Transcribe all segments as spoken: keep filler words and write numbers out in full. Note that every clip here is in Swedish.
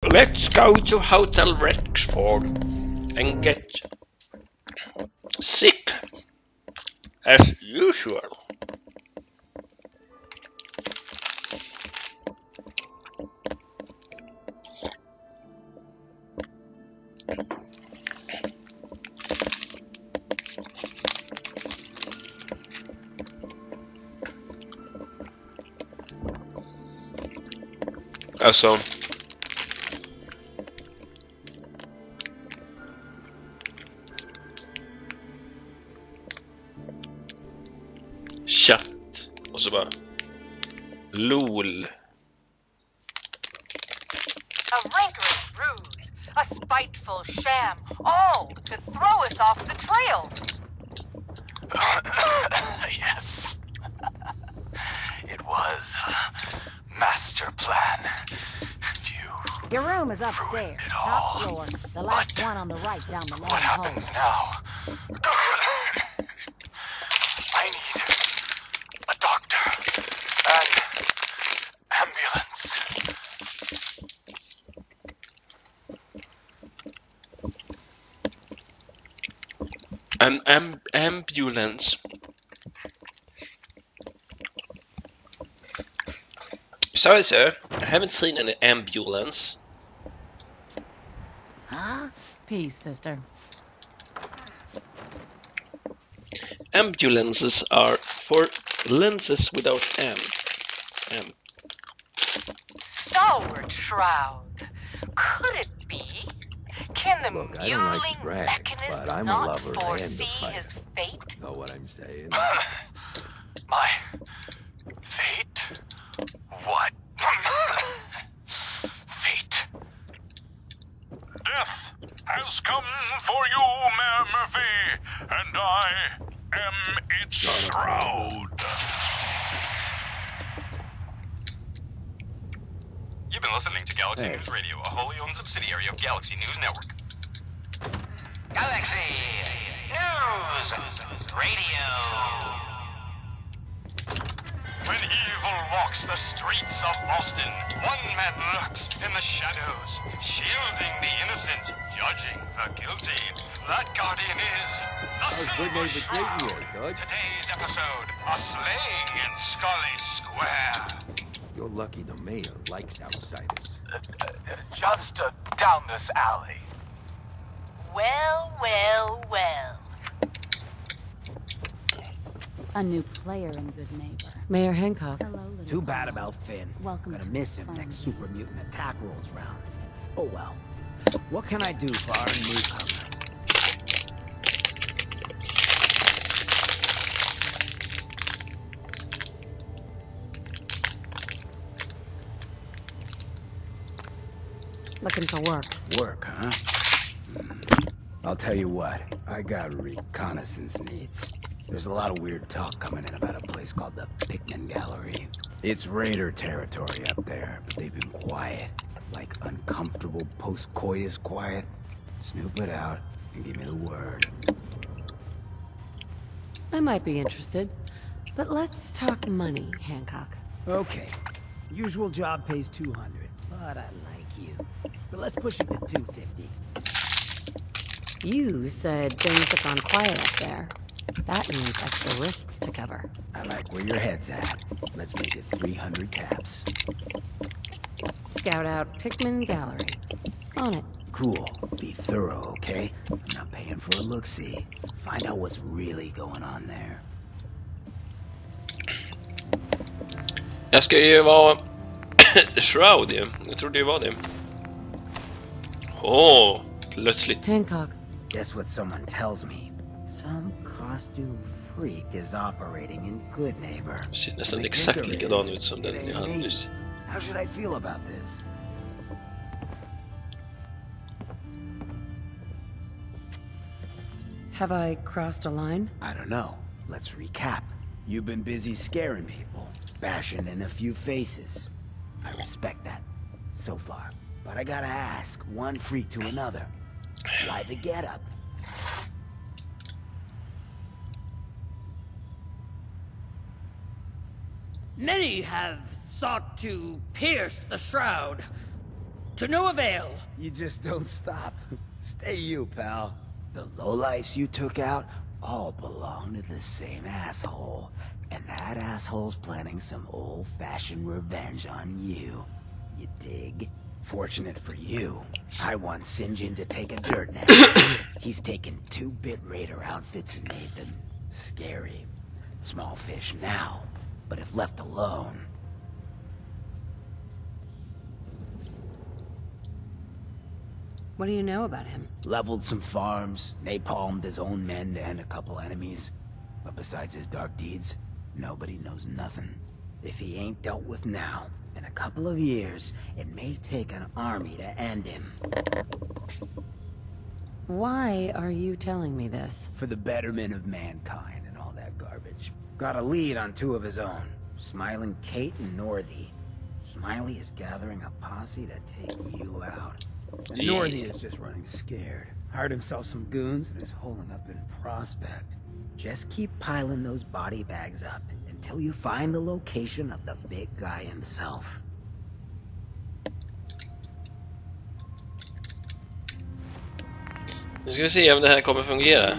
Let's go to Hotel Rexford and get sick as usual. Alltså. Chatt. Och så bara. LOL. A rancorous ruse, a spiteful sham, all to throw us off the trail. Yes. It was a master plan. You Your room is upstairs, it top all. floor. The last But one on the right down the long what hall. happens now? I need a doctor. An ambulance. An am ambulance. Sorry, sir. I haven't seen an ambulance. Huh? Peace, sister. Ambulances are for lenses without am. Am. Stalwart shroud. Could it be? Can the Look, I don't like to mewling brag, mechanist but I'm a not lover and a foresee fighter. his fate? Know what I'm saying? My fate? What? Fate. Death has come for you, Mayor Murphy, and I am its shroud. You've been listening to Galaxy Hey. News Radio, a wholly owned subsidiary of Galaxy News Network. Galaxy News Radio. When evil walks the streets of Boston, one man lurks in the shadows, shielding the innocent, judging the guilty. That guardian is the How's Silver good neighbor Shroud. treating you, Toots? Today's episode, a slaying in Scully Square. You're lucky the mayor likes outsiders. Just uh, down this alley. Well, well, well. A new player in Good Neighbor. Mayor Hancock. Hello, little Too bad pal. about Finn. Welcome Gonna to miss the him fun next zone. super mutant attack rolls round. Oh well. What can I do for our newcomer? Looking for work. Work, huh? Hmm. I'll tell you what. I got reconnaissance needs. There's a lot of weird talk coming in about a place called the Pickman Gallery. It's raider territory up there, but they've been quiet. Like uncomfortable post-coitus quiet. Snoop it out and give me the word. I might be interested, but let's talk money, Hancock. Okay. Usual job pays two hundred, but I like you. So let's push it to two fifty. You said things have gone quiet up there. That means extra risks to cover. I like where your head's at. Let's make it three hundred caps. Scout out Pickman Gallery. On it. Cool. Be thorough, okay? I'm not paying for a look-see. Find out what's really going on there. Jag ska ju vara Shroud ju. Jag trodde det var det. Åh, oh, plötsligt. Hancock. Guess what someone tells me? Some costume freak is operating in Good Neighbor. Ser nästan And the exakt kicker likadan is, ut som it den jag ain't hade me. nyss. How should I feel about this? Have I crossed a line? I don't know. Let's recap. You've been busy scaring people, bashing in a few faces. I respect that, so far. But I gotta ask, one freak to another. Why the getup? Many have sought to pierce the shroud, To no avail. You just don't stop. Stay you, pal. The lowlifes you took out all belong to the same asshole. And that asshole's planning some old-fashioned revenge on you. You dig? Fortunate for you, I want Sinjin to take a dirt nap. He's taken two Bit Raider outfits and made them scary. Small fish now, but if left alone... What do you know about him? Leveled some farms, napalmed his own men to end a couple enemies. But besides his dark deeds, nobody knows nothing. If he ain't dealt with now, in a couple of years, it may take an army to end him. Why are you telling me this? For the betterment of mankind and all that garbage. Got a lead on two of his own, Smiling Kate and Northy. Smiley is gathering a posse to take you out. And Yeah. Northy is just running scared. Hired himself some goons and is holding up in Prospect. Just keep piling those body bags up until you find the location of the big guy himself. Nu ska vi se om det här kommer fungera.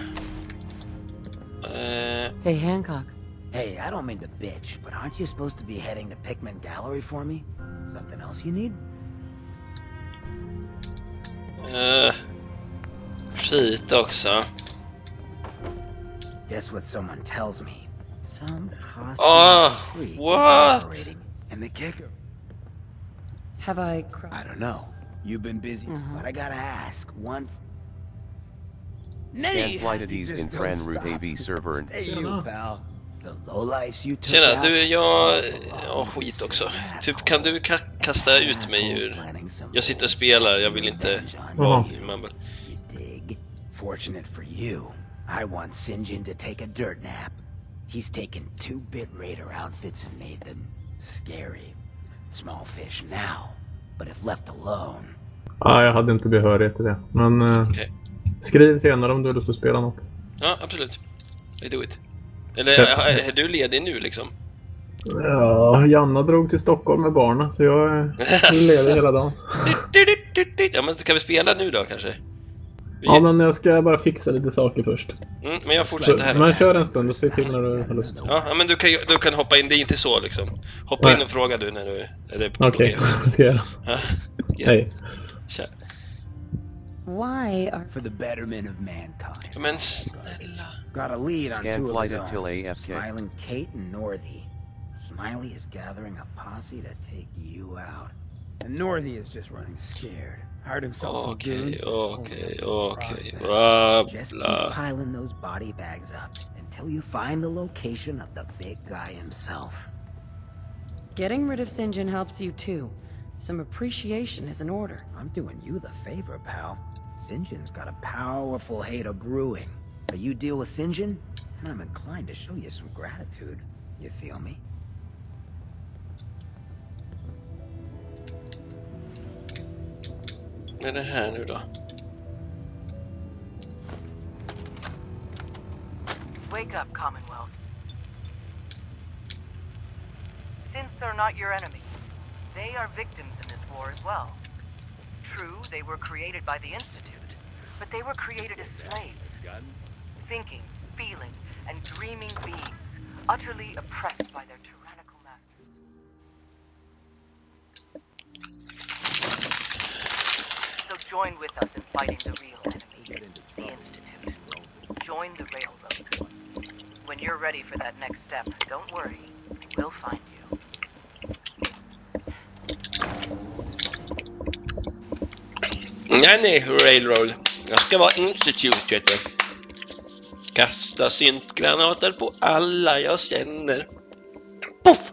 Uh, Hey, Hancock. Hey, I don't mean to bitch, but aren't you supposed to be heading to Pikmin Gallery for me? Something else you need? uh, skit också. Guess what someone tells me? Some costume Oh, freak is what? operating, and the kicker. Have I cried? I don't know. You've been busy, Uh-huh. but I gotta ask one. Many. Scanflightides in Just don't Fran Root stop. A V server. Stay you, pal. The lowlifes you took Tjena, out du, jag... all Ja, belong to skit the också. same Typ, asshole. kan du ka kasta ut mig ur... Jag sitter och spelar, jag vill inte vara i Mumble. You dig? Fortunate for you, I want Sinjin to take a dirt nap. He's taken two Bit Raider outfits and made them scary. Small fish now, but if left alone... Ja, jag hade inte behörighet till det. Men eh, Okej. skriv senare om du har lust att spela något. Ja, absolut. I do it. Eller Köp. är, är du ledig nu liksom? Ja, Janna drog till Stockholm med barnen så jag är ledig hela dagen. Ja, men kan vi spela nu då kanske? Vi... Ja, men jag ska bara fixa lite saker först. Mm, men jag Så, fortsätter här. men kör en stund och se till när du har lust. Ja, ja, men du kan, du kan hoppa in, det är inte så liksom. Hoppa Nej. in och fråga du när du är det på Okej, det ska jag göra. Ja. Hej. Tja. Why are... For the betterment of mankind. Men snälla. Got a lead on two of his Scanflighted till own. A F K. Smiling Kate and Northy. Smiley is gathering a posse to take you out. And Northy is just running scared. Hired himself some Okay, goons. okay, okay. Blah, Just keep blah. piling those body bags up until you find the location of the big guy himself. Getting rid of Sinjin helps you too. Some appreciation is in order. I'm doing you the favor, pal. Sinjin's got a powerful hate of brewing. But you deal with Sinjin, and I'm inclined to show you some gratitude. You feel me? Vad är det här nu då? Wake up, Commonwealth. Since they're not your enemy, they are victims in this war as well. True, they were created by the Institute, but they were created as slaves. Thinking, feeling, and dreaming beings, utterly oppressed by their tyrannical masters. So join with us in fighting the real enemy, the Institute. Join the Railroad. When you're ready for that next step, don't worry, we'll find you. Nej, nej, Railroad. Jag ska vara Institute, vet du. Kasta syntgranater på alla jag känner. Puff!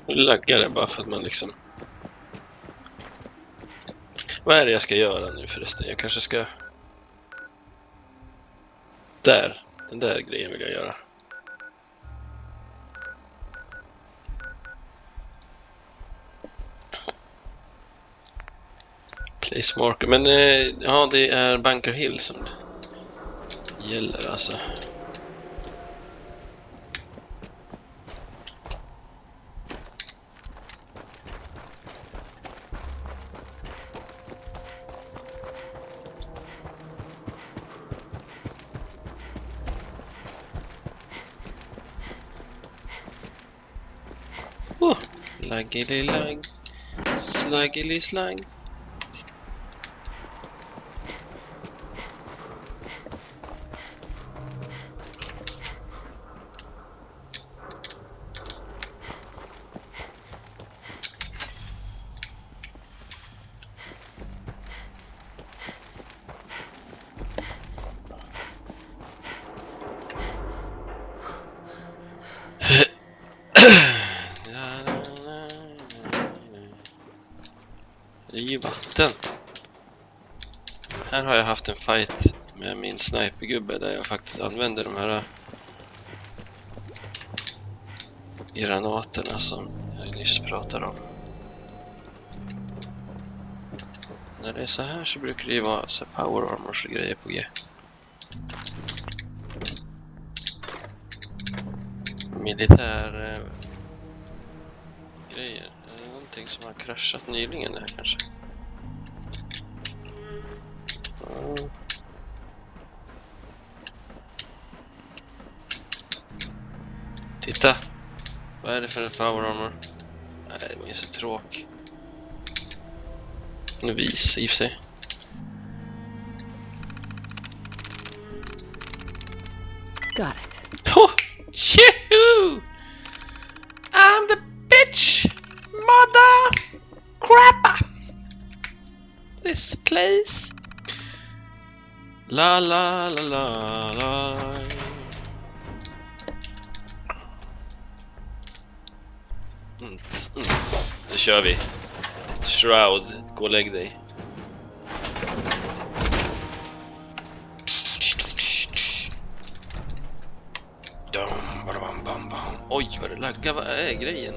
laggar det bara för att man liksom... Vad är det jag ska göra nu förresten? Jag kanske ska... Där. Den där grejen vill jag göra. Place marker. Men eh, ja, det är Bunker Hill som det gäller alltså. Oh, laggily-lag, slaggily-slang. Det är ju vatten. Här har jag haft en fight med min snipergubbe där jag faktiskt använder de här granaterna som jag nyss pratade om. När det är så här så brukar det ju vara så power armors och grejer på G. Militär eh, grejer. Är det någonting som har kraschat nyligen där kanske? Mm. Titta! Vad är det för en power armor? Nej, det var ju så tråk. En vis i sig. Got it. Oh! Yahoo! I'm the bitch! Mother crapper! This place. La la la la la. Mm, mm. Nu kör vi. Shroud, gå och lägg dig. Oj, vad det laggar, vad är grejen?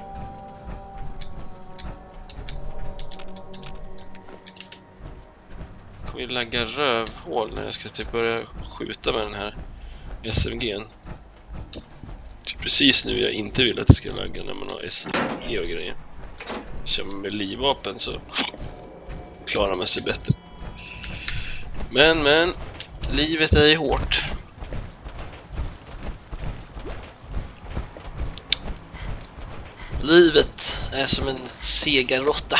Kommer ju lagga rövhål när jag ska typ börja skjuta med den här S M G:n. Precis nu jag inte vill att det ska lagga när man har S M G och grejer. Så med livvapen så klarar man sig bättre. Men, men, livet är ju hårt. Livet är som en segerrotta.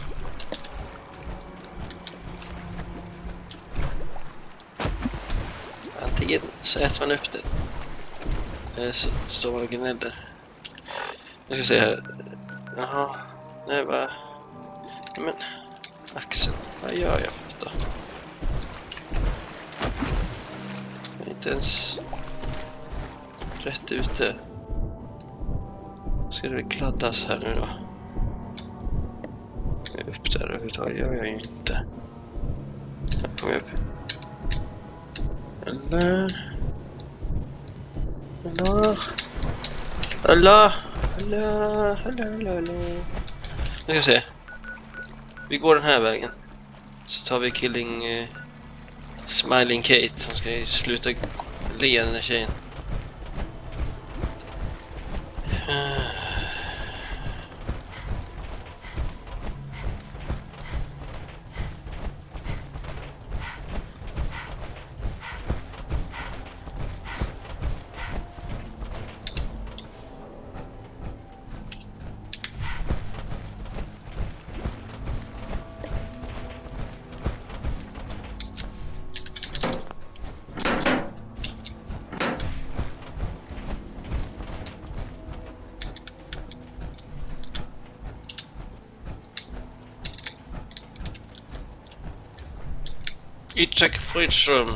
Antingen så äter man upp det. Eller så står man och gnäller. Jag ska se här. Jaha. Nej, vad... Men... Axel, vad gör jag för då? Jag är inte ens... rätt ute. Ska det väl kladdas här nu då? Jag är upp där överhuvudtaget, gör jag ju inte. Jag kommer upp. Eller... Eller... Eller... Eller... Eller... Eller... Nu ska vi se. Vi går den här vägen. Så tar vi killing... Uh, Smiling Kate. Hon ska ju sluta le den här tjejen. Uh. Itzhak Fridström.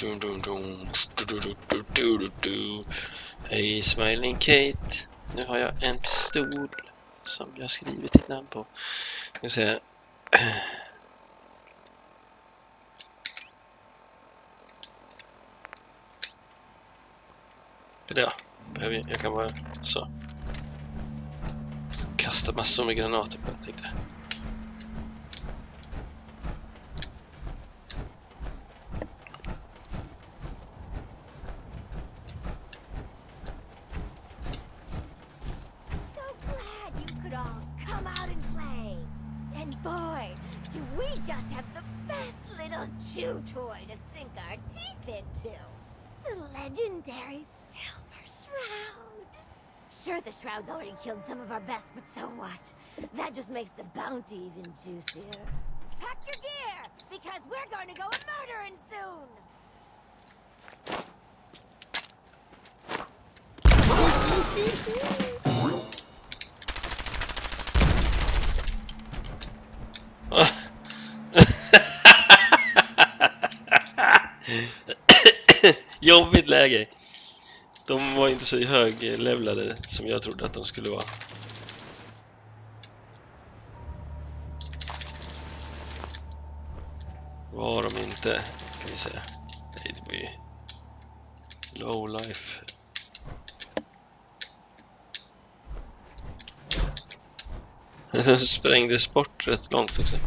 dum, dum, dum. Du, du, du, du, du, du, du. Hej Smiling Kate. Nu har jag en pistol som jag skrivit ditt namn på. Jag ska säga. Ja, jag kan bara så kasta massor med granater på det, tänkte jag. Do we just have the best little chew toy to sink our teeth into? The legendary Silver Shroud. Sure, the Shroud's already killed some of our best, but so what? That just makes the bounty even juicier. Pack your gear, because we're going to go a-murdering soon! Jobbigt läge. De var inte så höglevlade som jag trodde att de skulle vara. Var de inte, kan vi säga. Nej, det var ju low life. Den sprängdes bort rätt långt också.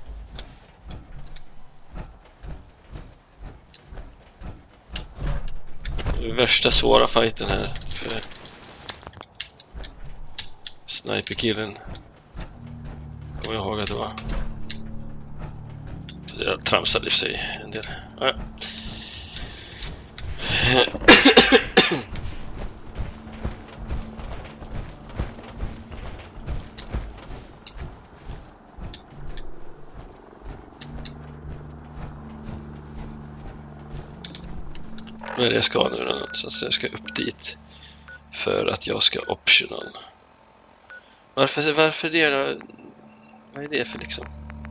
Värsta svåra fighten här för sniperkillen. Kommer jag ihåg att det var. Jag tramsade i sig en del. Ja. Vad är det jag ska nu då? Så jag ska upp dit för att jag ska optional. Varför, varför det då? Vad är det för liksom?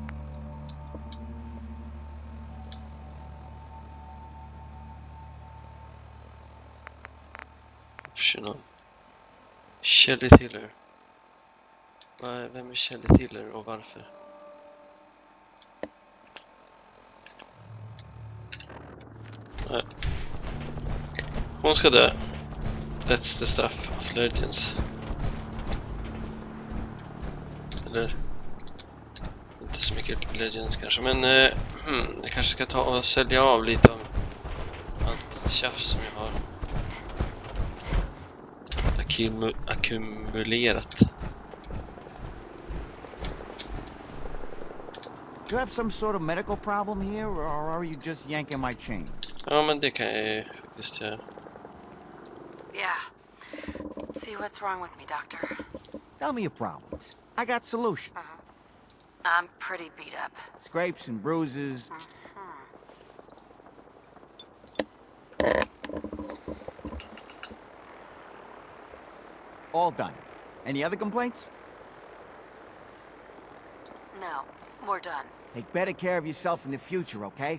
Optional. Shelly Tiller. Vem är Shelly Tiller och varför? Nej. Hon ska dö. That's the stuff of Legends. Eller inte så mycket Legends kanske. Men eh, hmm, jag kanske ska ta och sälja av lite av allt tjafs som jag har Akkum ackumulerat. You have some sort of medical problem here, or are you just yanking my chain? Ja, men det kan jag ju faktiskt göra. Yeah. See what's wrong with me, doctor. Tell me your problems. I got solutions. Uh-huh. I'm pretty beat up. Scrapes and bruises. Mm-hmm. All done. Any other complaints? No, we're done. Take better care of yourself in the future, okay?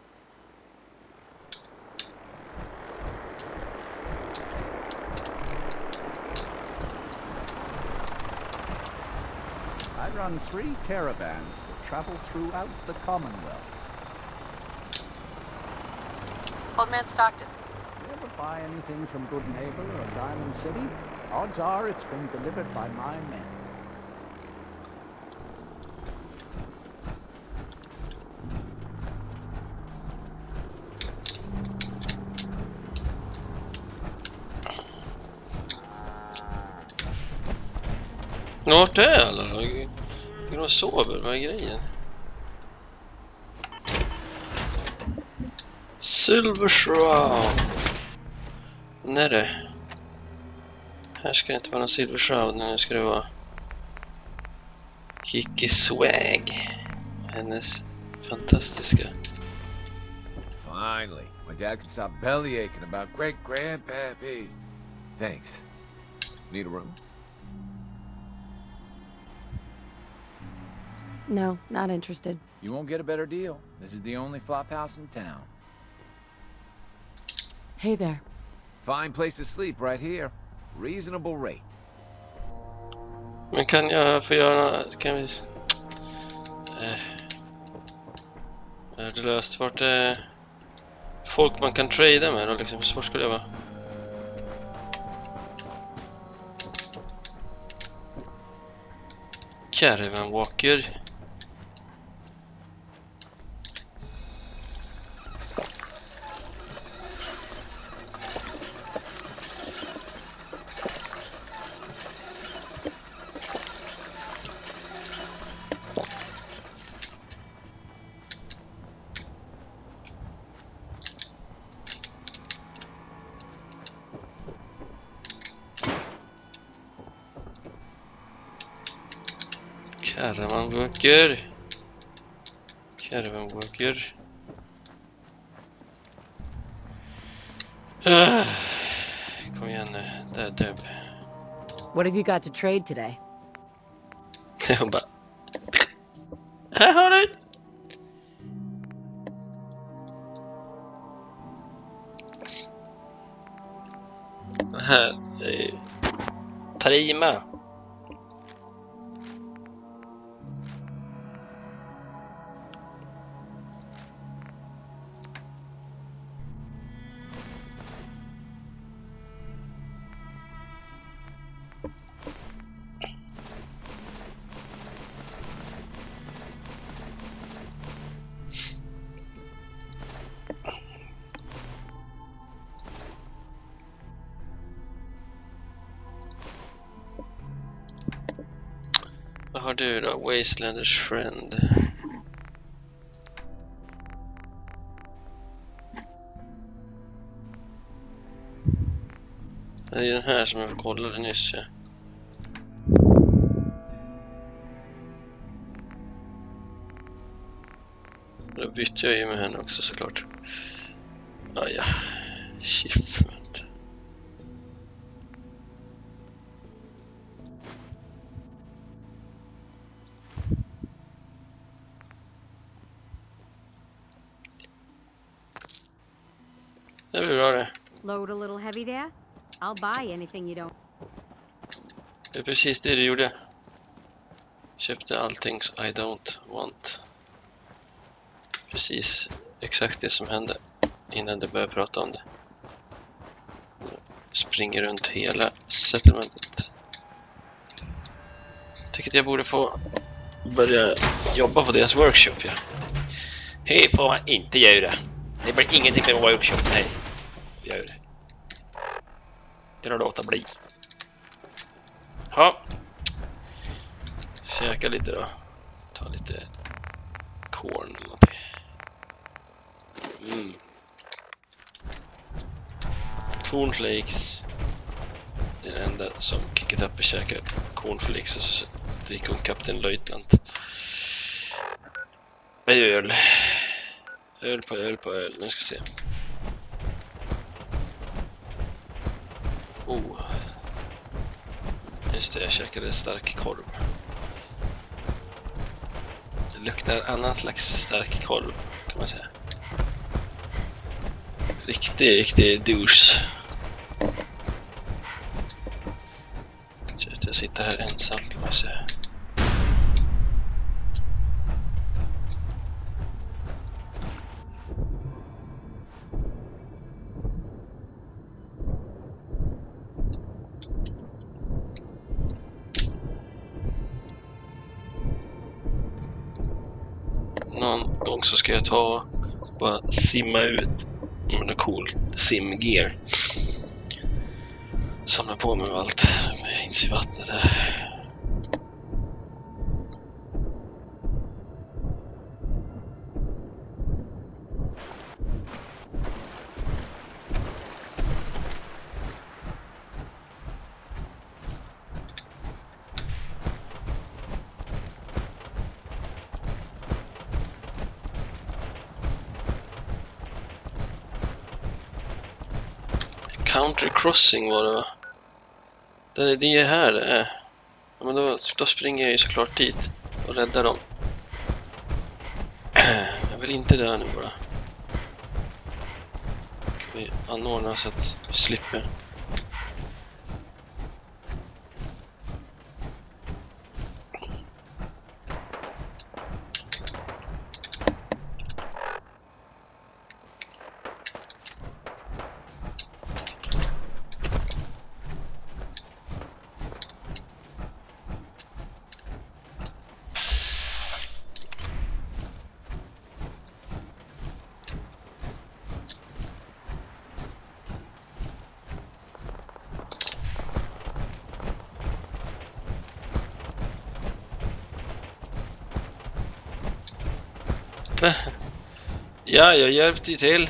I run three caravans that travel throughout the Commonwealth. Old Man Stockton. You ever buy anything from Good Neighbor or Diamond City? Odds are it's been delivered by my men. Vart är alla då? Går de sover? Vad är grejen? Silver Shroud. Nej det. Här ska det inte vara någon Silver Shroud. Nu ska det vara Kiki Swag. Hennes fantastiska. Finally, my dad can stop belly aching about great grandpappy. Thanks. Need a room? No, not interested. You won't get a better deal. This is the only flop house in town. Hey there. Fine place to sleep right here. Reasonable rate. Men kan jag få göra... Kan vi... Eh, är det löst? Vart är folk man kan trada med då liksom? Så skulle det vara. Caravan Walker. Caravan Walker. Caravan Walker. Ah, kom igen nu, där Deb. What have you got to trade today? Jag bara... Här har du! Det här är ju... Prima. Vad har du då? Wastelanders friend. Det är den här som jag kollade nyss. Ja. Då bytte jag ju med henne också såklart. Ah, ja, Shift. Det blir bra det. Load a little heavy there? I'll buy anything you don't. Det är precis det du gjorde. Köpte allting I don't want. Precis exakt det som hände innan du började prata om det. Springer runt hela settlementet. Tycker att jag borde få börja jobba på deras workshop. Ja. Hej får man inte göra. Det blir ingenting med workshop. Nej, gör det. Det är låta bli. Ja. Käka lite då. Ta lite corn eller någonting. Mm. Cornflakes. Det är den enda som kickat upp och käkar cornflakes och så dricker hon Kapten Löjtnant. Öl. Öl på öl på öl. Nu ska vi se. Oh. Just det, jag käkade stark korv. Det luktar annan slags stark korv kan man säga. Riktig, riktig douche. Jag sitter här ensam kan man säga. Någon gång så ska jag ta och bara simma ut med något cool simgear. Samla på mig allt finns i vattnet här. Country crossing var det va? Det är det här det är. Ja, men då, då springer jag ju såklart dit och räddar dem. Jag vill inte dö nu bara. vi anordnar så att vi slipper. Ja, jag hjälpte ju till.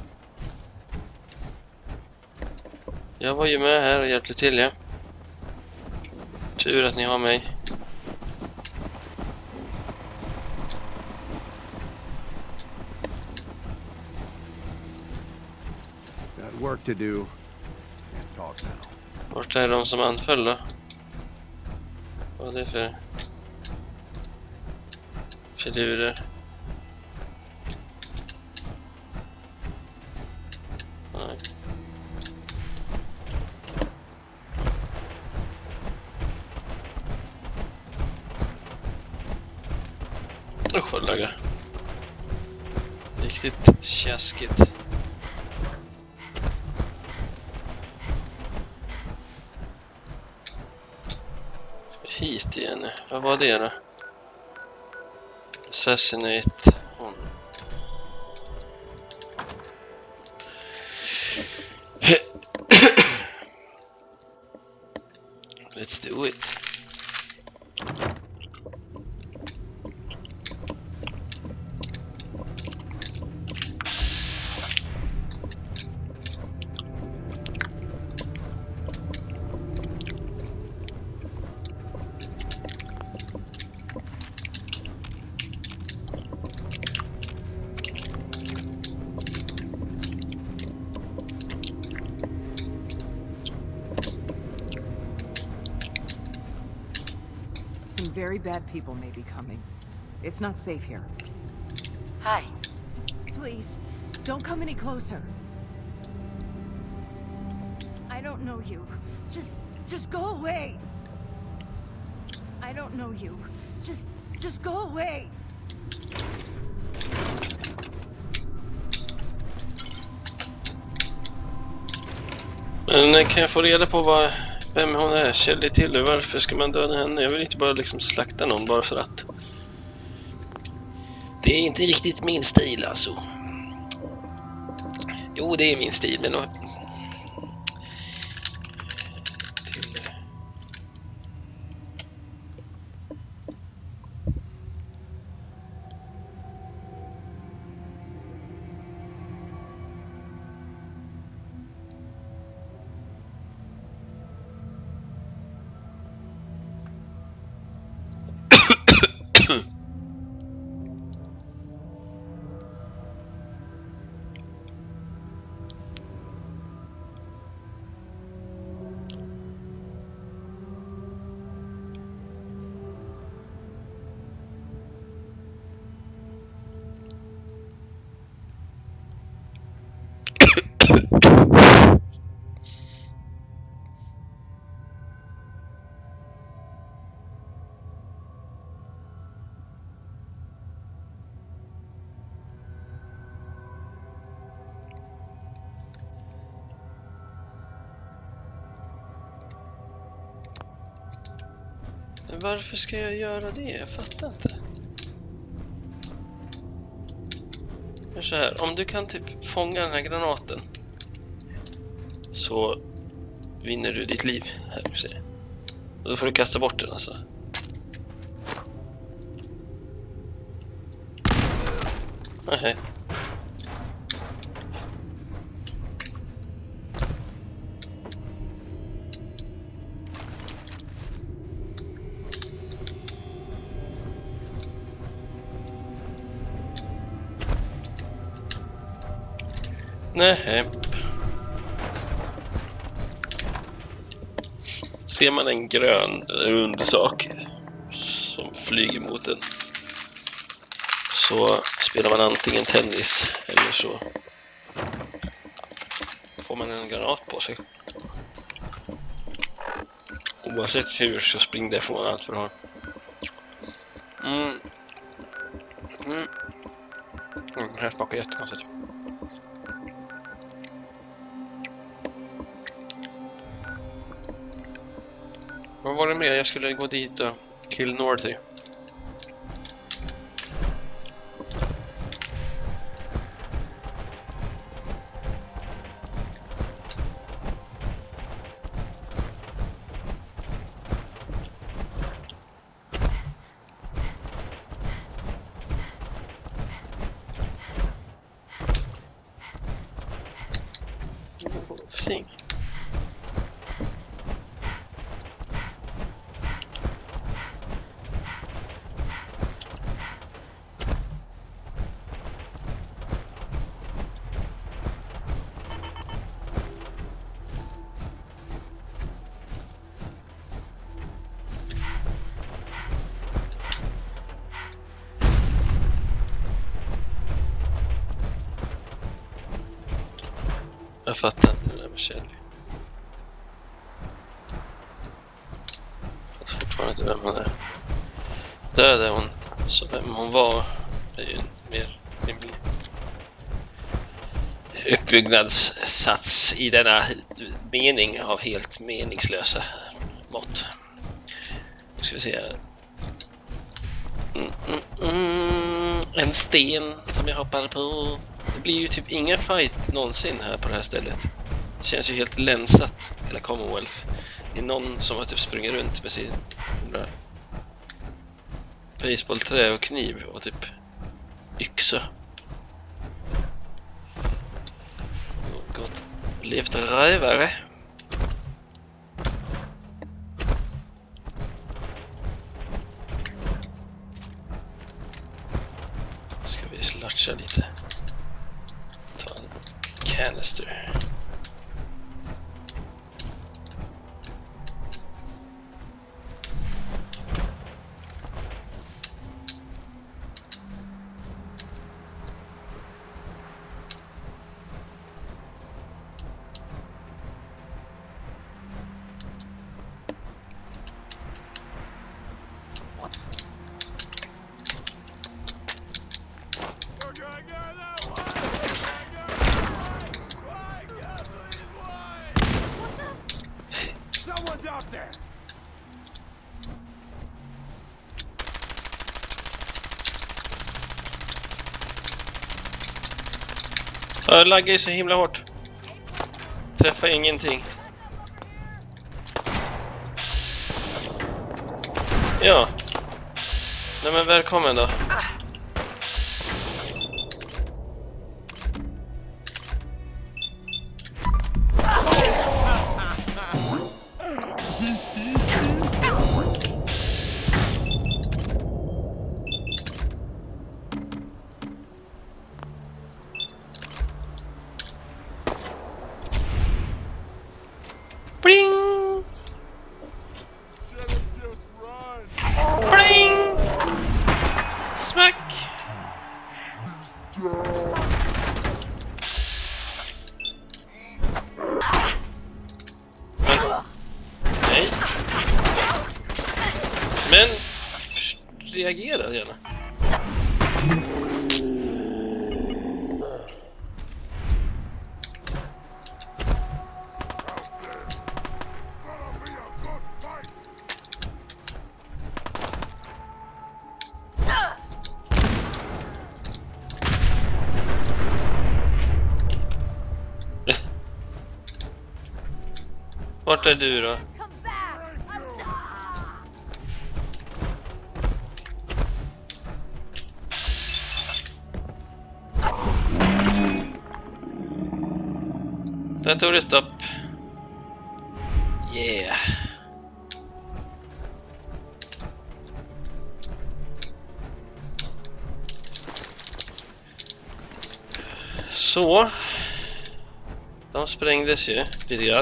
Jag var ju med här och hjälpte till, ja. Tur att ni har mig. Got work to do. Can't talk now. Vart är de som anföll då? Vad är det för filurer? Nej. Usch vad lägga. Riktigt tjaskigt. Hit igen. Vad var det då? Assassinate on. Let's do it. Some very bad people may be coming. It's not safe here. Hi. Please, don't come any closer. I don't know you. Just, just go away. I don't know you. Just, just go away. Men kan jag få reda på vad, vem hon är? Källig till, varför ska man döda henne? Jag vill inte bara liksom slakta någon bara för att. Det är inte riktigt min stil alltså. Jo, det är min stil, men varför ska jag göra det? Jag fattar inte. Gör så här, om du kan typ fånga den här granaten så vinner du ditt liv. Här vi ser. Och då får du kasta bort den alltså. Nej. Nej. Ser man en grön rund sak som flyger mot en så spelar man antingen tennis eller så får man en granat på sig. Oavsett hur så spring därifrån allt för att ha. Mm. Mm. Mm, här smakar jättekonstigt. Vad var det mer? Jag skulle gå dit och kill Northy. Sing. Jag fattar inte det där med Shelly. Jag vet fortfarande inte vem hon är. Död är hon. Så vem hon var är ju en mer rimlig uppbyggnadssats i denna mening av helt meningslösa mått. Nu ska vi se här. Mm, mm, mm. En sten som jag hoppar på. Det blir ju typ ingen fight någonsin här på det här stället. Det känns ju helt länsat, eller Commonwealth. Det är någon som har typ sprungit runt med sin baseballträ och kniv och typ yxa. Oh god. Levt rövare. Ska vi slatcha lite. Ta en canister. Jag laggar ju så himla hårt. Träffar ingenting. Ja. Nej men välkommen då. Men reagera gärna. Vart är du då? Där tog det stopp. Yeah. Så. De sprängdes ju lite grann.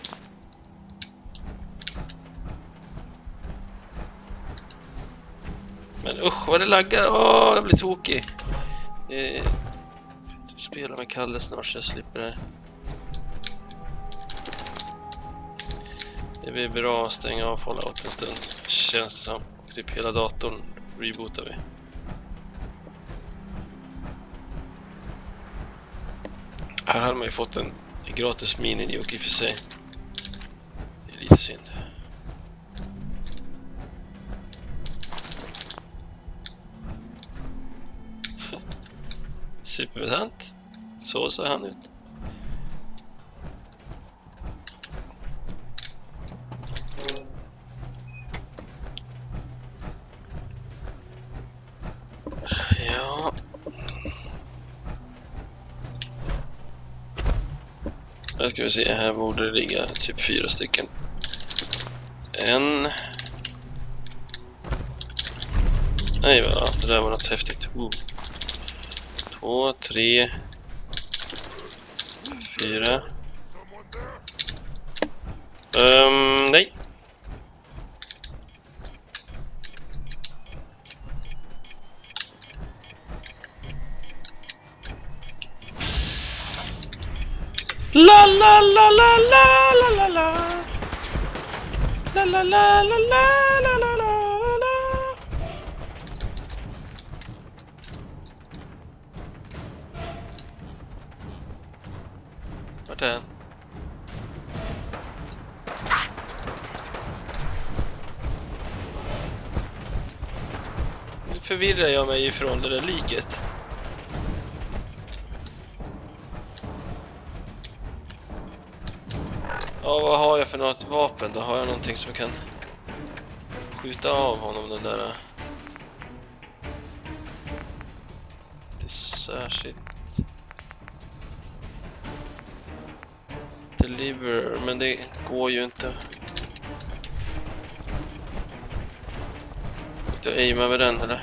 Men usch vad det laggar. Åh, jag blir tokig. Eh, spela med Kalle snart så jag slipper det. Det blir bra att stänga av Fallout en stund, känns det som. Typ hela datorn rebootar vi. Här hade man ju fått en gratis mini-nuke i och för sig. Det är lite synd. Supermutant. Så ser han ut. Ja. Här ska vi se, här borde det ligga typ fyra stycken. En. Nej, va? Det där var något häftigt. Oh. Två, tre, fyra. Um, nej. La la la la la la la la la la la la la la la la. Vart är den? Nu förvirrar jag mig ifrån det där liket. Ja, vad har jag för något vapen? Då har jag någonting som kan skjuta av honom, den där. Det är särskilt. Deliver, men det går ju inte. Jag aimar med den, eller?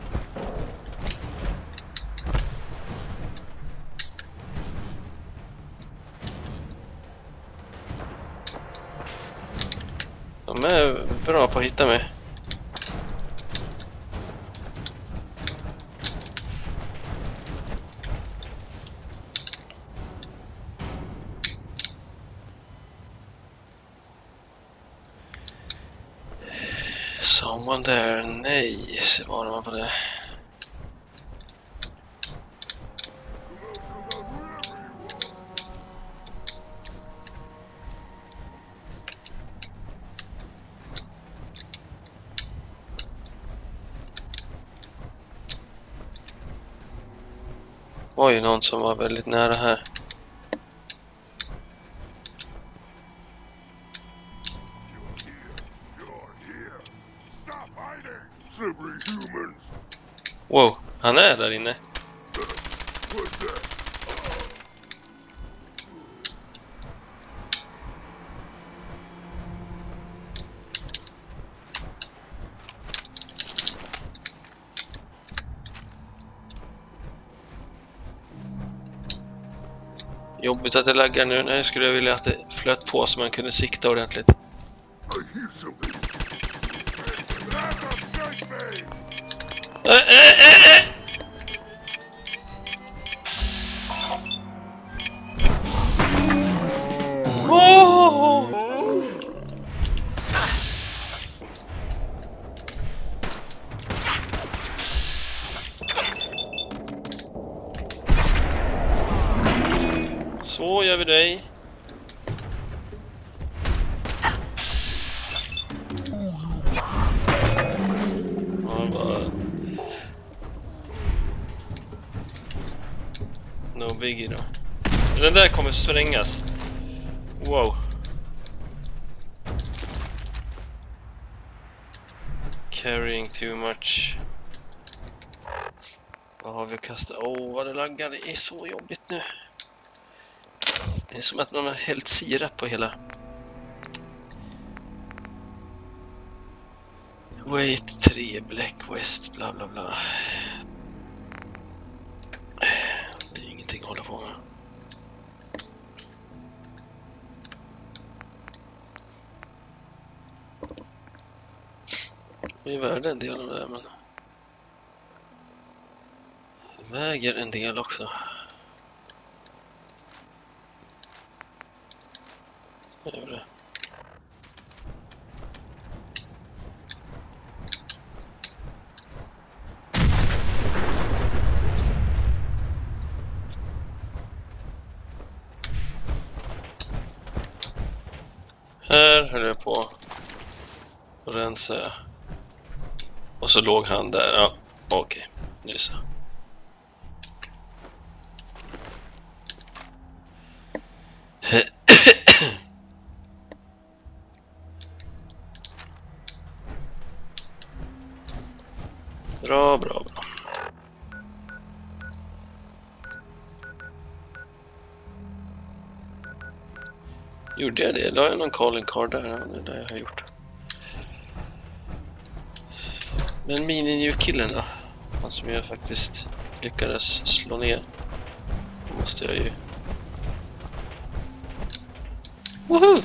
De är bra på att hitta mig. Someone there, nej, svarar man på det. Oj, någon som var väldigt nära här. Wow, han är där inne. Jobbigt att det laggar nu. Nej, skulle jag vilja att det flöt på så man kunde sikta ordentligt. Äh, äh, äh, äh. Oh! Så gör vi dig. Ja, bara... No biggie då. Den där kommer sprängas. Wow. Carrying too much. Vad har vi kastat? Åh, oh, vad det laggar. Det är så jobbigt nu. Det är som att man har hällt sirap på hela. Wait, tre, Black West, bla bla bla. Det är ingenting att hålla på med. Vi är värda en del av det här, men det väger en del också. Så är det. anser jag. Och så låg han där. Ja, okej. Nu så. Bra, bra, bra. Gjorde jag det? La jag någon calling card där? Det är det jag har gjort. Men mini-new-killen då? Han som jag faktiskt lyckades slå ner. Då måste jag ju... Woohoo!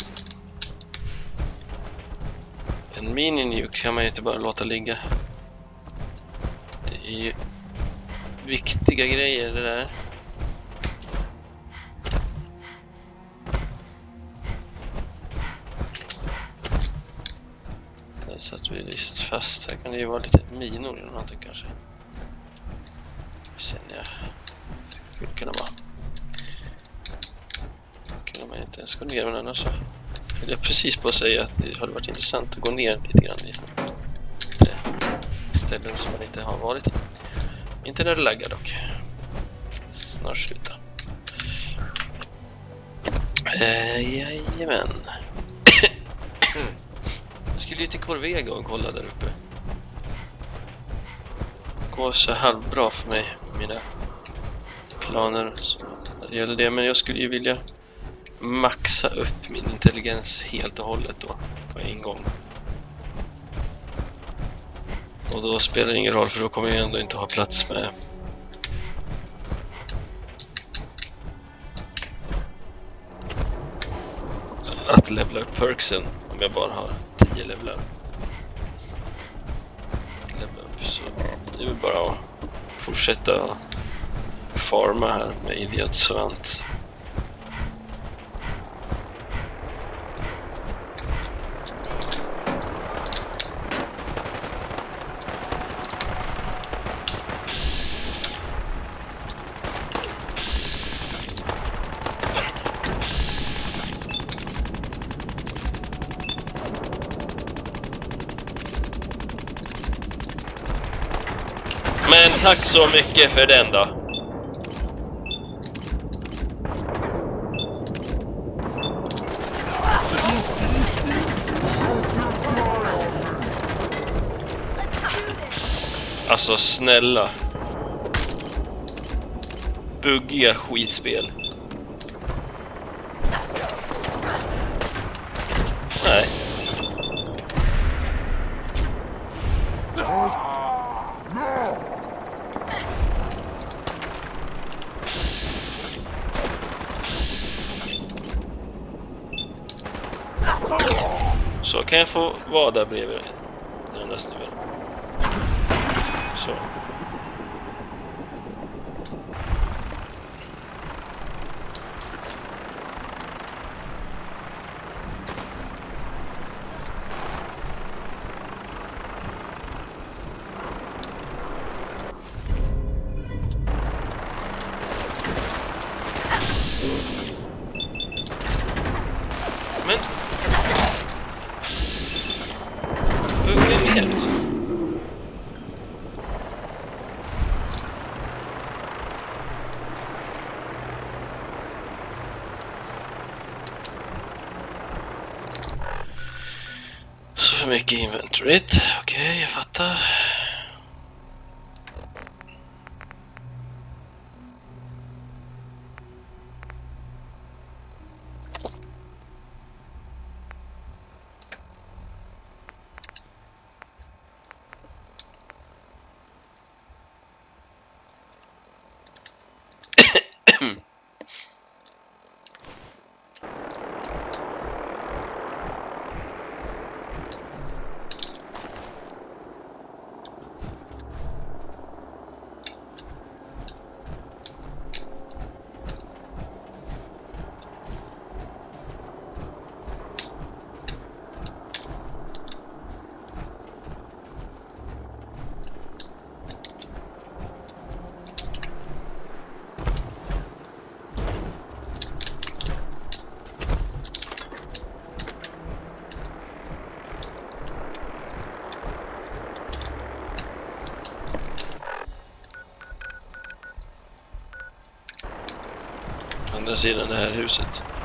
En mini-new kan man ju inte bara låta ligga. Det är ju viktiga grejer det där. Så att vi är list fast. Här kan det ju vara lite minor eller någonting kanske. Känner jag. Skulle kunna vara. Kunde man inte ens gå ner, men annars så höll jag precis på att säga att det hade varit intressant att gå ner lite grann i ställen som man inte har varit. Inte när det laggar dock. Snart sluta. Eh, jajamän. Jag skulle ju till Corvega och kolla där uppe. Det går så halvbra för mig, mina planer när det gäller det. Men jag skulle ju vilja maxa upp min intelligens helt och hållet då, på en gång. Och då spelar det ingen roll, för då kommer jag ändå inte ha plats med att levla upp perksen om jag bara har tio levlar. Levla upp, så det är väl bara att fortsätta farma här med Idiot Savant. Men tack så mycket för den då. Alltså snälla. Buggiga skitspel. Nej. Så kan jag få vara där bredvid den nästa väl. Så. Men hur är det? Så för mycket inventoryt. Okej, okay, jag fattar. andra sidan det här huset.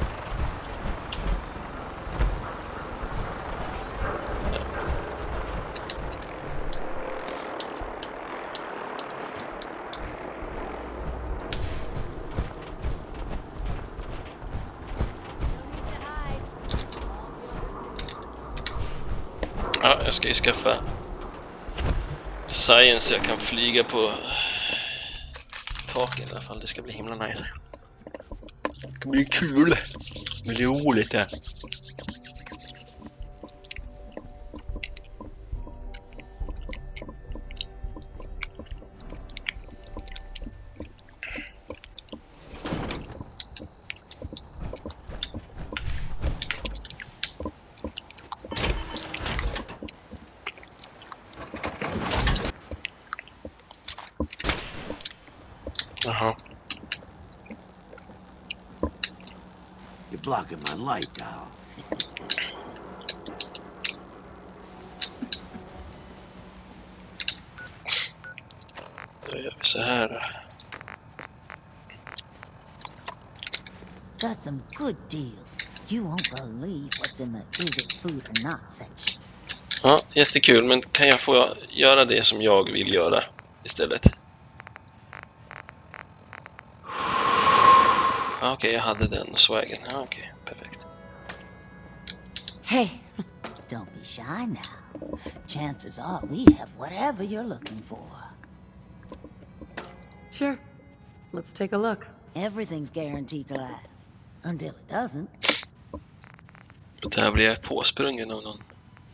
Ja, jag ska ju skaffa science så jag kan flyga på taken i alla fall. Det ska bli himla nice. Det ska bli kul. Det blir roligt det. Jaha. You're blocking my light, doll. Då gör vi så här då. Got some good deals. You won't believe what's in the is it food or not section. Ja, jättekul. Men kan jag få göra det som jag vill göra istället? Okej, okay, jag hade den swaggen. Okej, okay, perfekt. Hey, don't be shy now. Chances are we have whatever you're looking for. Sure. Let's take a look. Everything's guaranteed to last. Until it doesn't. Och där blir jag påsprungen av någon.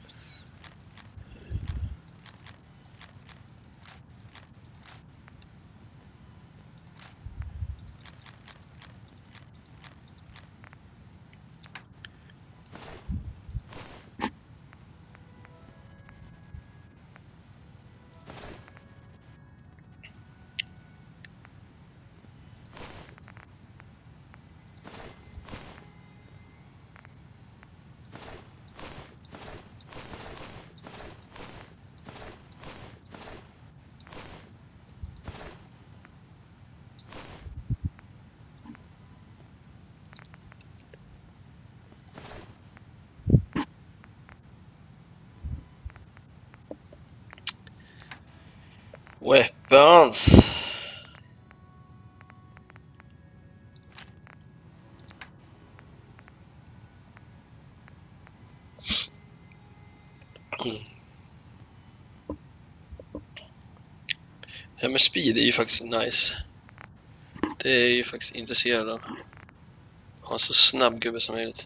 Weapons. Mm. Det här med speed är ju faktiskt nice. Det är ju faktiskt intresserad av. Ha en så snabb gubbe som möjligt.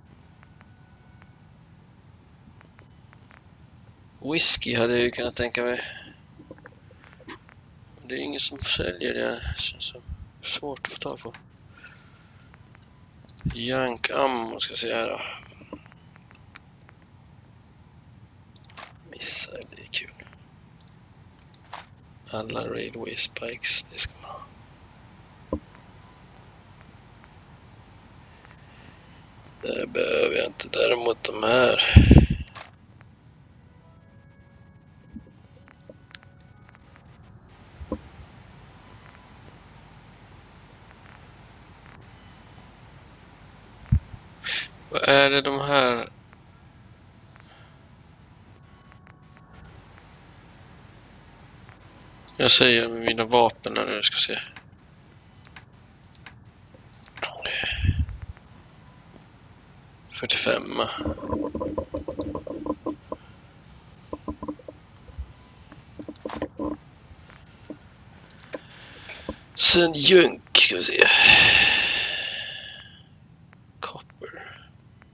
Whisky hade jag ju kunnat tänka mig. Det är ingen som säljer det. Det känns så svårt att få tag på. Jank ammo ska jag säga här då. Missar, det är kul. Alla railway spikes, det ska man ha. Det behöver jag inte, däremot de här. Vad är det de här? Jag säger med mina vapen när jag ska se. fyrtiofem. Sen junk ska vi se. Copper.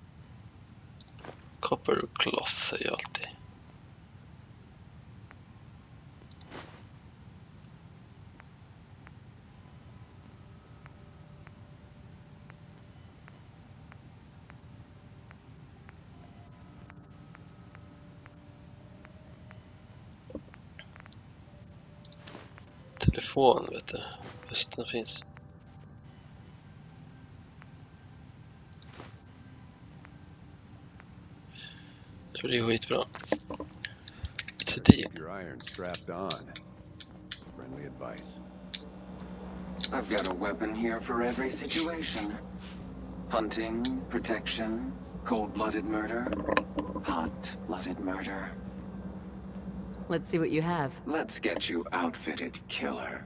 Copper cloth är ju alltid. Telefon, vet du. Fast den finns. Det blir skitbra. Keep your iron strapped on. Friendly advice. I've got a weapon here for every situation. Hunting, protection, cold-blooded murder, hot-blooded murder. Let's see what you have. Let's get you outfitted, killer.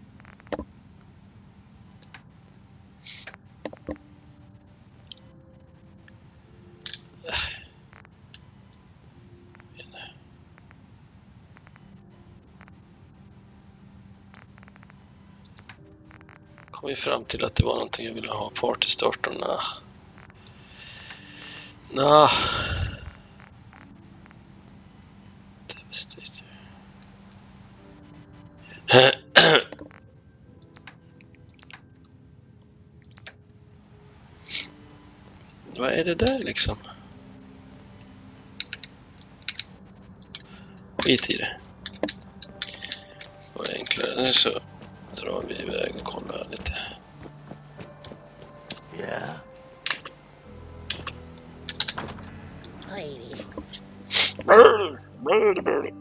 Kom vi fram till att det var någonting jag ville ha. Partystarterna. Nå. Vad är det där liksom? Skit i det. Så är det enklare. Nu så drar vi iväg och kollar lite. Yeah. Lady. Murder, murder, murder.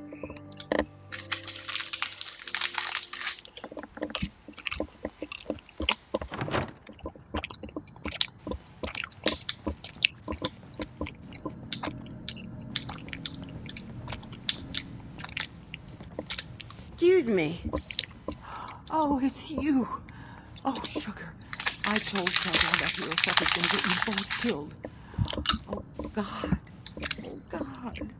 Excuse me. Oh, it's you. Oh, sugar. I told Kent all that hero stuff is gonna get you both killed. Oh, God. Oh, God.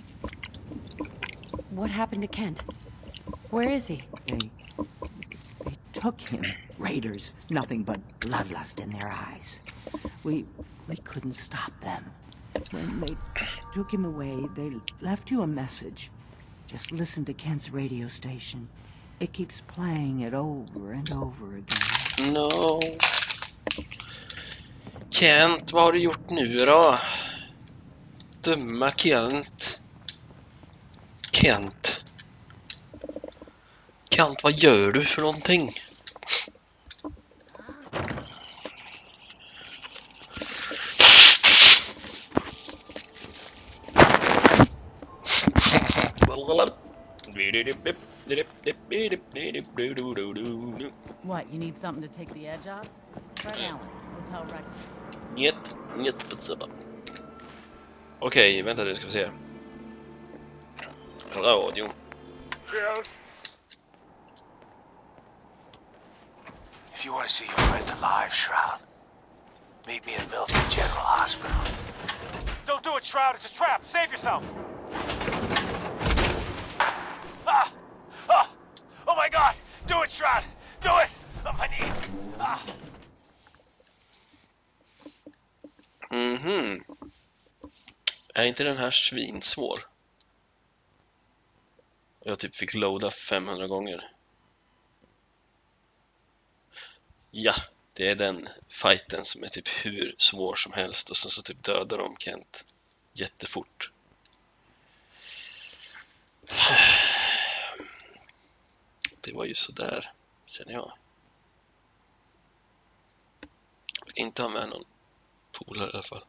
What happened to Kent? Where is he? They... They took him. Raiders. Nothing but bloodlust in their eyes. We... we couldn't stop them. When they took him away, they left you a message. Just listen to Kent's radio station. It keeps playing it over and over again. No. Kent, vad har du gjort nu då? Dumma Kent. Kent. Kent, vad gör du för någonting? What, you need something to take the edge off? Try Alan, Hotel Rex. Njet, njet, spetsaba. Okej, vänta nu ska vi se. Radio. Yes. If you want to see your friend alive, Shroud, meet me at Milton General Hospital. Don't do it, Shroud. It's a trap. Save yourself. Ah! Ah! Oh my God! Do it, Shroud! Do it! On my knee! Ah! Mhm. Är inte den här svinsvår? Jag typ fick loada femhundra gånger. Ja, det är den fighten som är typ hur svår som helst. Och sen så typ dödar de Kent jättefort. Det var ju så där, känner jag. Inte ha med någon polare i alla fall.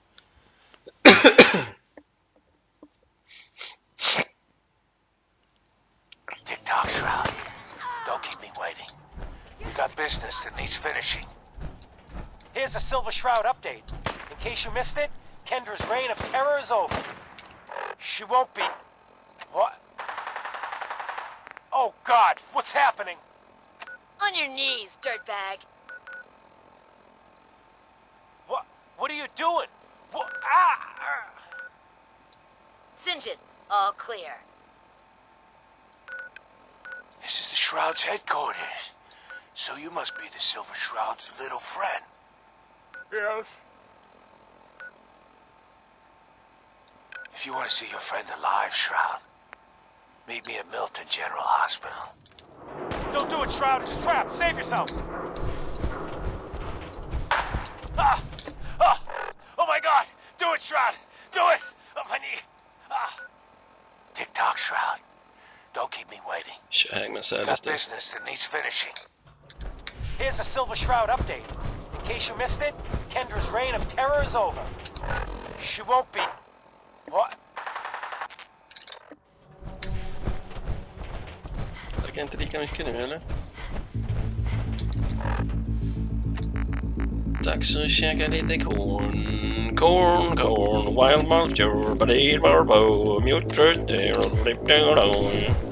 Tick-tock, Shroud. Don't keep me waiting. We got business that needs finishing. Here's a Silver Shroud update. In case you missed it, Kendra's reign of terror is over. She won't be... What? Oh, God! What's happening? On your knees, dirtbag. What? What are you doing? What? Ah! Sinjin, all clear. This is the Shroud's headquarters. So you must be the Silver Shroud's little friend. Yes. If you want to see your friend alive, Shroud, meet me at Milton General Hospital. Don't do it, Shroud. It's a trap. Save yourself. Ah! Ah! Oh my God! Do it, Shroud! Do it! On my knee! Ah! Tick-tock, Shroud. Don't keep me waiting. We got business that needs finishing. Here's a Silver Shroud update. In case you missed it, Kendra's reign of terror is over. She won't be... What? Verkar inte lika mycket nu, eller? Dags att käka lite korn. Korn, korn, wild mountain, badil, barbo, mjuttrött, och lite och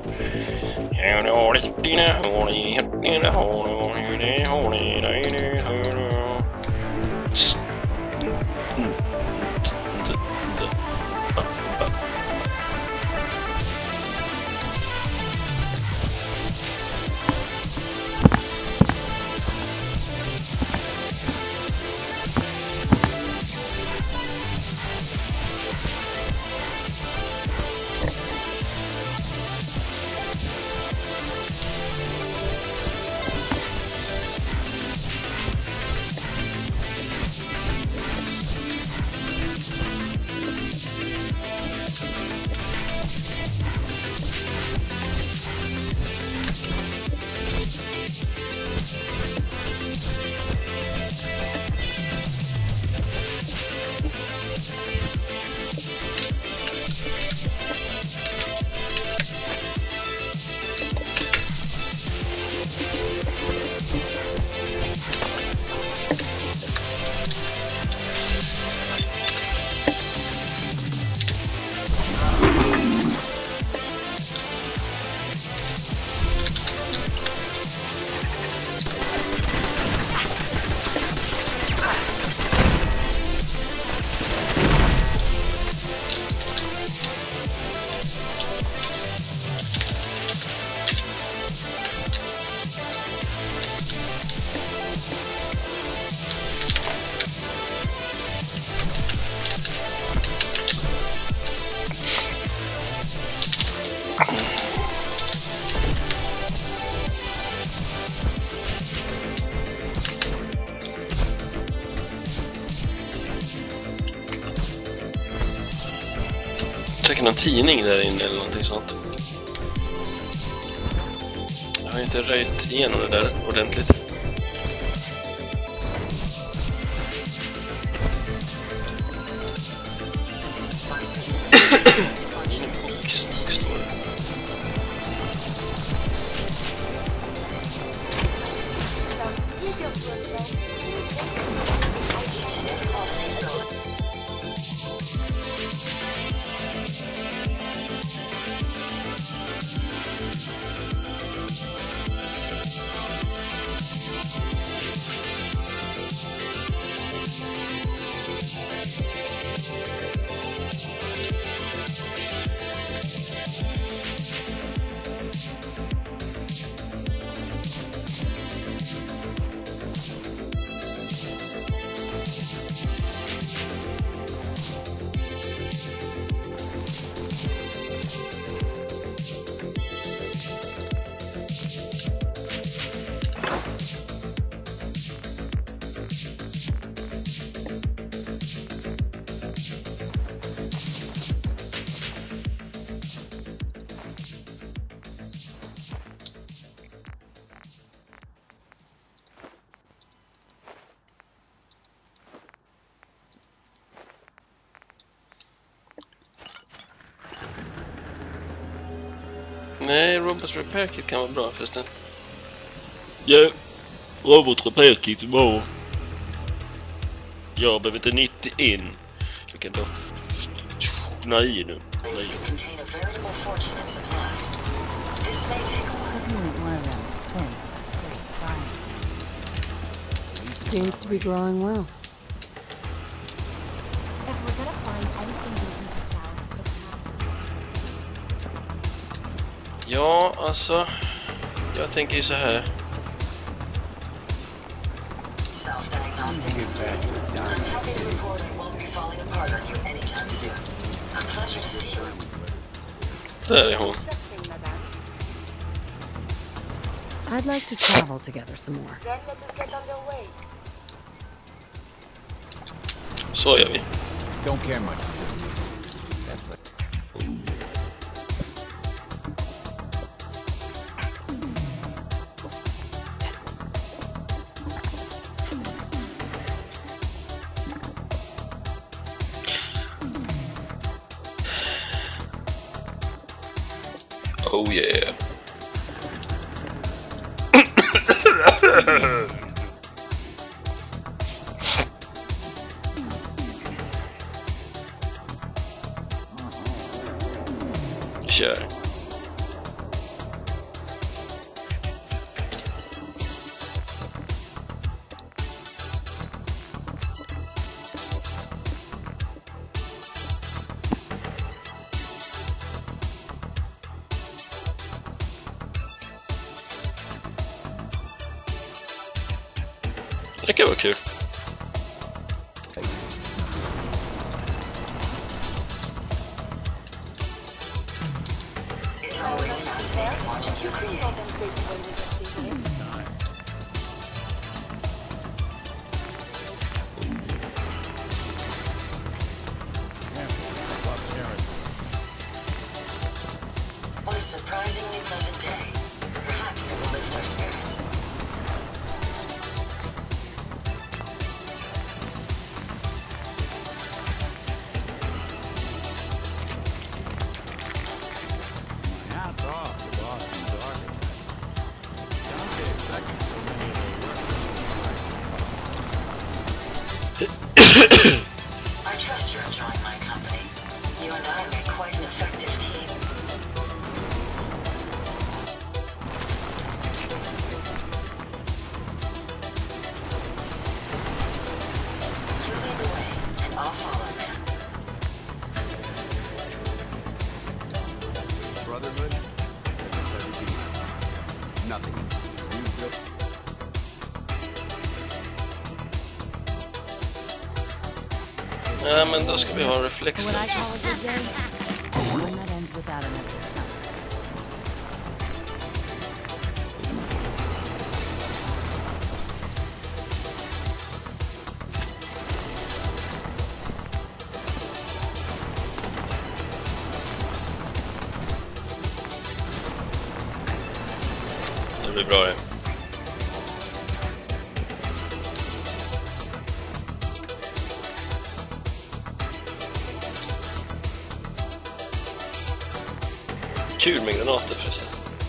säkert någon tidning där inne eller någonting sånt. Jag har inte röjt igenom det där ordentligt. Nej, Robots Repair Kit kan vara bra förresten. Ja, yeah. Robots Repair Kit är bra. Jag behöver inte nittioen. Vi kan ta nio nu. nio. Seems to be growing well. Ja, alltså, jag tänker ju så här. Där är hon. I'd like to travel together some more. Så gör vi. Don't care much. Oh yeah. Det kan vara kul. On a surprisingly pleasant day, perhaps it will lift our spirits. Hats off to Boston's architect. Dante expected so many of their work. I trust you're enjoying my company. You and I make quite an effective team. You lead the way, and I'll follow them. Brotherhood? Nothing. You just... Ja, men då ska vi ha reflex. When I call a good day, one that ends without an extra. Det blir bra det. Kul med granater förresten.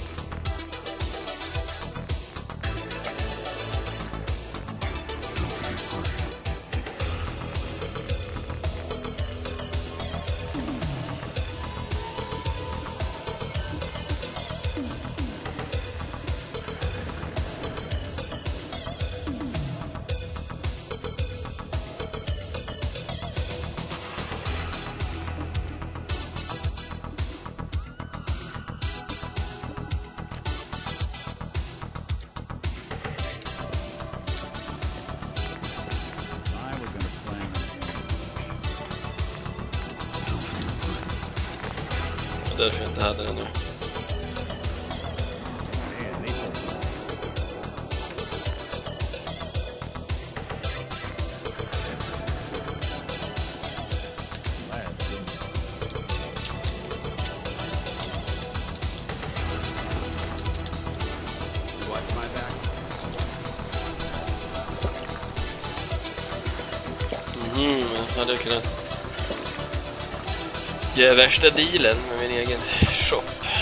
Därför jag inte hade det nu. Mm, jag hade kunnat göra värsta dealen med min egen shop.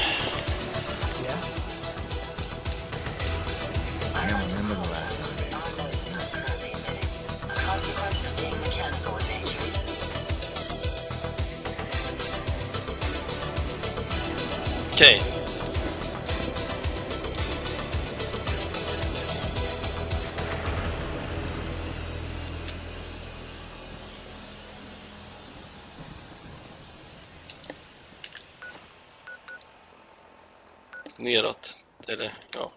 Okej. Okay. Neråt, eller ja.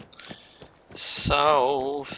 South.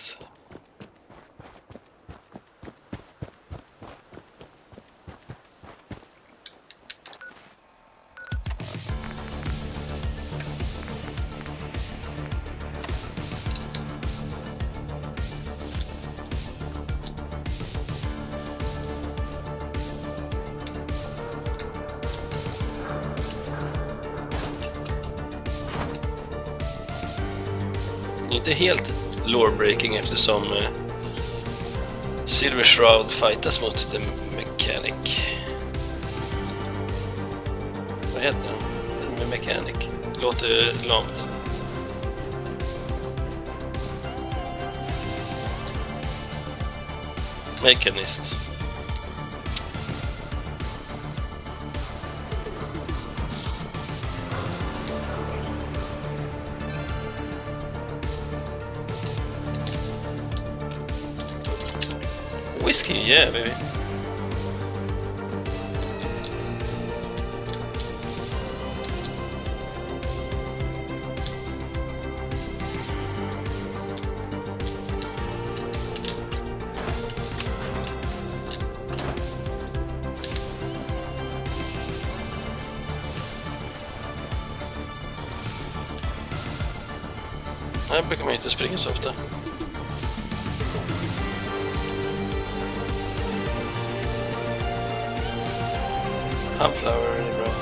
Inte helt lore-breaking eftersom eh, Silver Shroud fightas mot The Mechanic. Vad heter den? The Mechanic. Låter lamt. Mechanist. Whiskey, yeah, baby. Här brukar man inte springa så ofta. Sunflower är bra.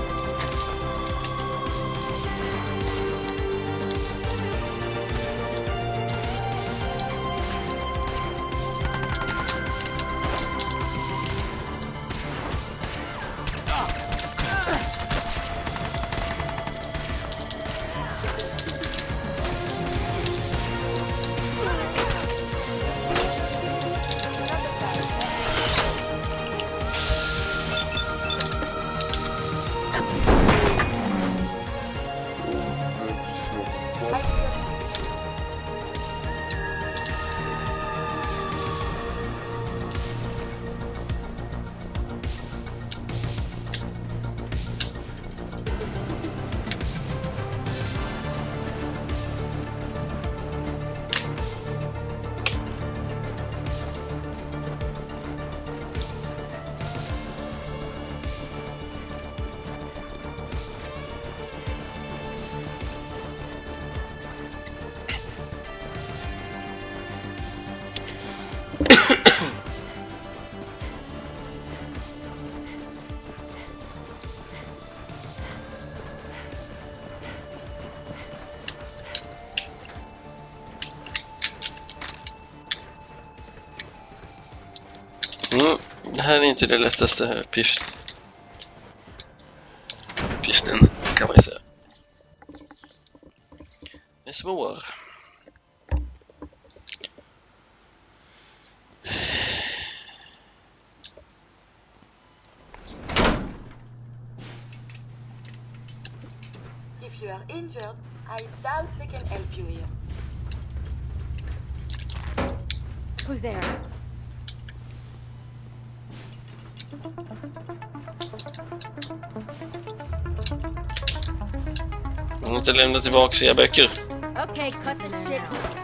Mm, det här är inte det lättaste piff... pisten, kan man ju säga. Det är svår. If you are injured, I doubt they can help you here. Who's there? Man måste lämna tillbaka era böcker. Okay, cut the shit.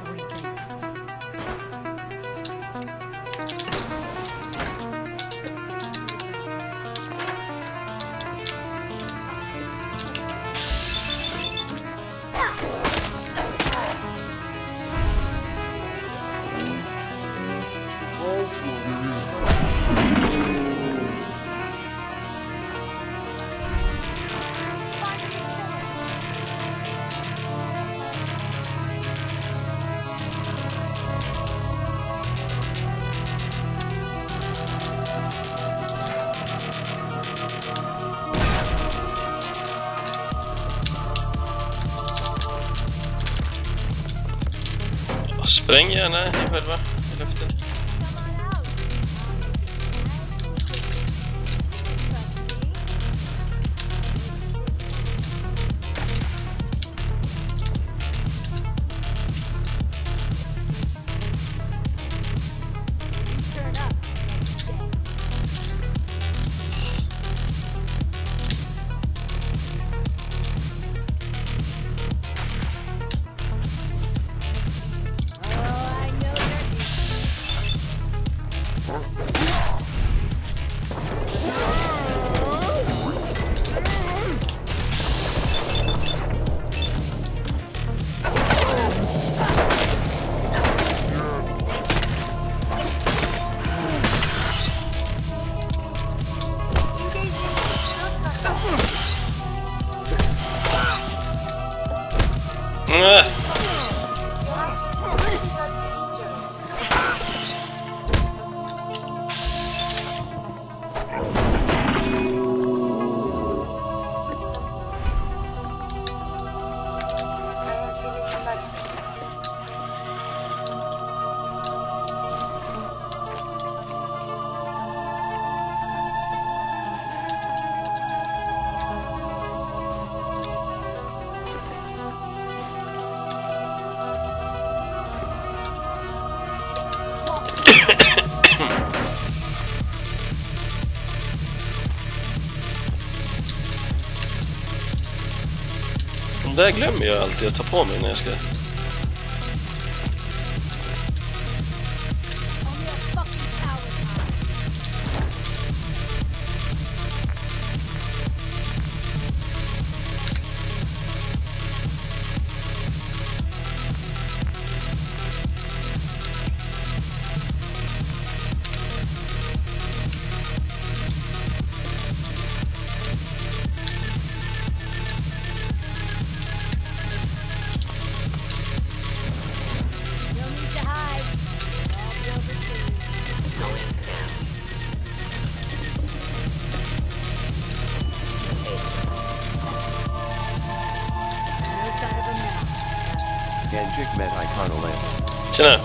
Spräng gärna i själva i luften. Det glömmer jag alltid att ta på mig när jag ska. Anjik met Iconoland. Tjena!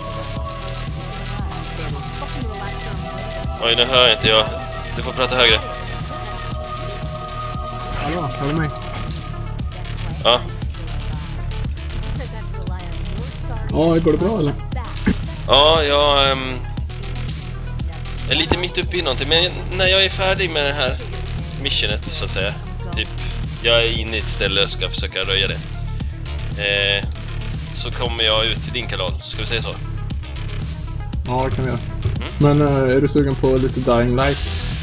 Oj, nu hör inte jag. Du får prata högre. Hallå, hör du mig? Ja. Ja, går det bra eller? Ja, jag um, är lite mitt uppe i någonting. Men när jag är färdig med det här missionet så att säga, typ, jag är inne i ett ställe och ska försöka röja det. Eh, så kommer jag ut till din kanal, ska vi säga så? Ja, det kan vi göra. Mm. Men uh, är du sugen på lite Dying Light?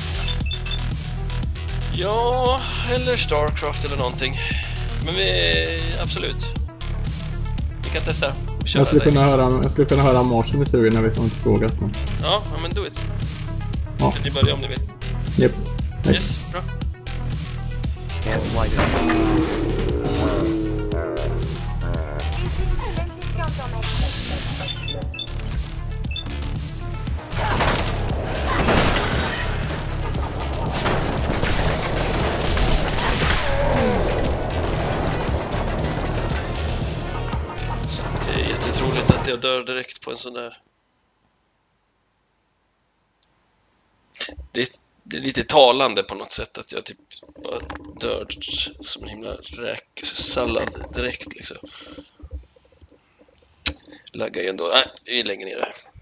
Ja, eller Starcraft eller någonting. Men vi, absolut. Vi kan testa. Jag skulle, kunna höra, jag skulle kunna höra Marsen historia när vi inte frågat. Men... Ja, men do it. Ja. Kan ni börja om ni vill? Japp. Yep. Yes, bra. Scan flight. Det är jättetroligt att jag dör direkt på en sån där. Det, det är lite talande på något sätt att jag typ bara dör som en himla räksallad direkt liksom. Laggar ju ändå. Nej, vi lägger ner det här.